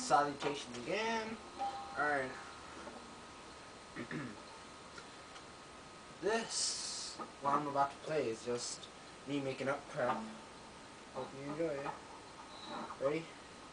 Salutations again. Alright. This, what I'm about to play, is just me making up crap. Hope you enjoy it. Ready?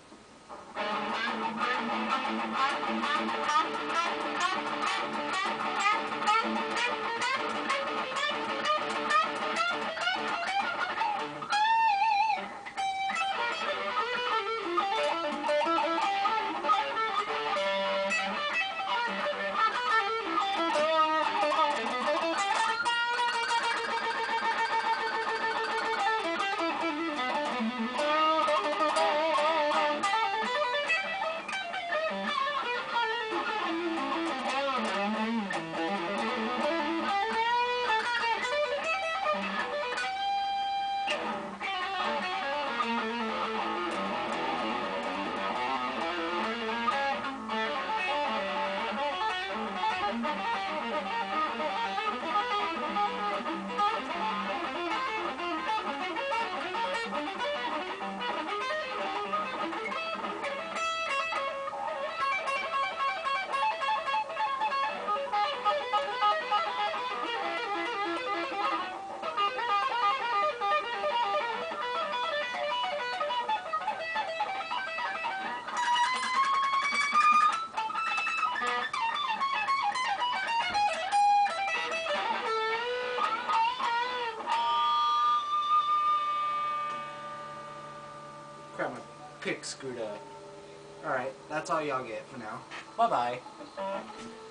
Crap, my pick screwed up. Alright, that's all y'all get for now. Bye-bye.